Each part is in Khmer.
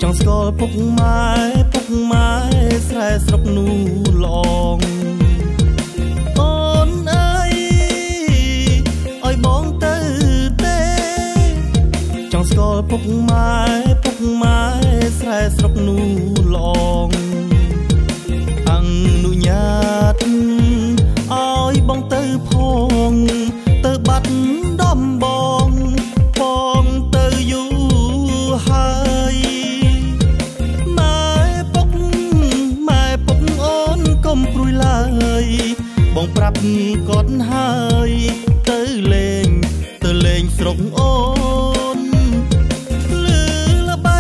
งสกอลពុកម៉ែស្រែស្រុកនោះល្អងអូនអើយឲ្យបងទៅទេចង់ស្គាល់ពុកម៉ែស្រែស្រុកនោះល្អងអនុញ្ញាតឲ្យបងទៅផងទៅបាត់ដំបងទៅយូរហើយម៉ែពុកអូនកុំព្រួយឡើយបងប្រាប់គាត់ហើយទៅលេងស្រុកអូនលឺល្បី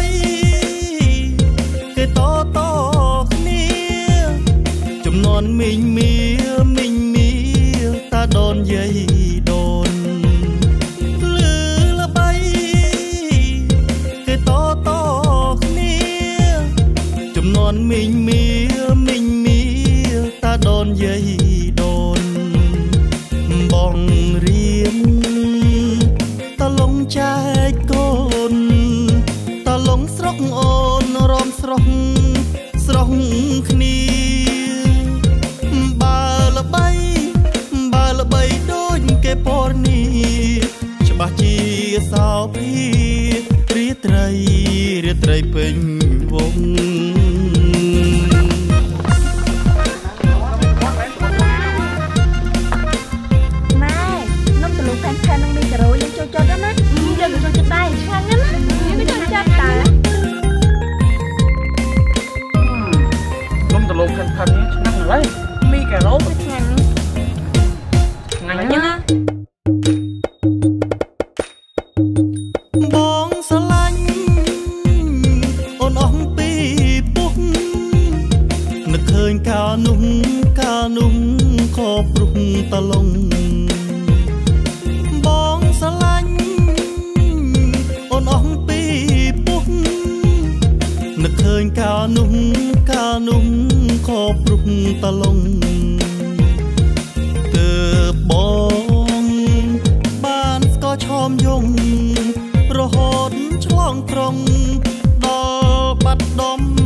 គេតគ្នាចំនួនមីងមៀតាដូនយាយដូនលឺល្បីគេតគ្នាចំនួនមីងមៀតាដូនយាយដូនបងរៀងតឡងចែកកូនតឡងស្រុកអូនរំស្រុកគ្នាបើល្បីដូចគេពណ៌នេះច្បាស់ជាសោភីរាត្រីពេញវងមីការ៉ូឆ្ងាញ់ណាបងស្រឡាញ់អូនអស់ពីពុកនឹកឃើញកាលនោះខព្រុសតឡងបងស្រឡាញ់អូនអស់ពីពុកនឹកឃើញកាលនោះខព្រុសតឡងទើបបងបានស្គាល់ឆោមយងរហូតឆ្លងក្រុងដល់បាត់ដំ